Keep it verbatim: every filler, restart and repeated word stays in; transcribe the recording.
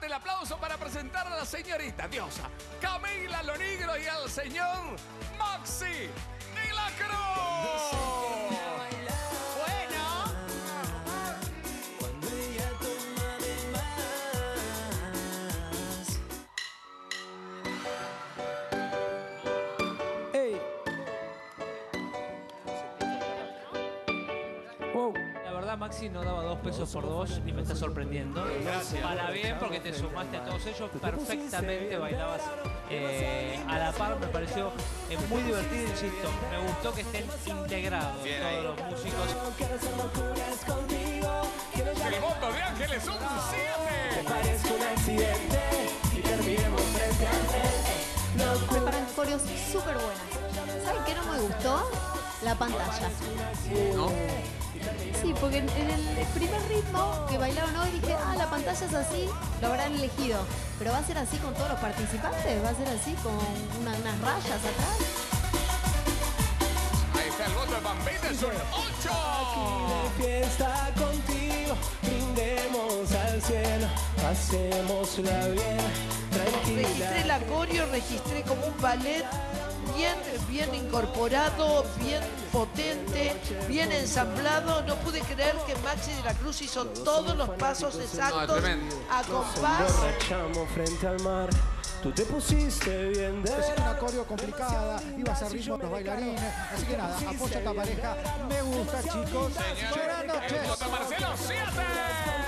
Fuerte el aplauso para presentar a la señorita diosa Camila Lonigro y al señor Maxi de la Cruz. La verdad, Maxi no daba dos pesos por dos y me está sorprendiendo. Gracias. Para bien, porque te sumaste a todos ellos perfectamente, bailabas eh, a la par. Me pareció eh, muy divertido, insisto. Me gustó que estén integrados Bien todos ahí. los músicos. El voto de Ángeles son siete. Parezco un accidente y terminemos frente a frente. Preparan coreos súper buenas. ¿Saben qué no me gustó? La pantalla. ¿No? Sí, porque en, en el primer ritmo que bailaron hoy dije, ah, la pantalla es así, lo habrán elegido. Pero va a ser así con todos los participantes, va a ser así con una- unas rayas atrás. Ahí está el voto de Bambita, es un ocho. De fiesta contigo, brindemos al cielo, pasémosla bien, tranquila. Registré la coreo, registré como un ballet bien, bien incorporado, bien potente, bien ensamblado. No pude creer que Maxi de la Cruz hizo todos los pasos exactos tremendo. a Nos compás. emborrachamos frente al mar, tú te pusiste bien de Es una coreo complicada, ibas a ritmo los bailarines, así que nada, apoyo a esta pareja, me gusta chicos. Señores, Buenas noches. el voto de Marcelo, siete.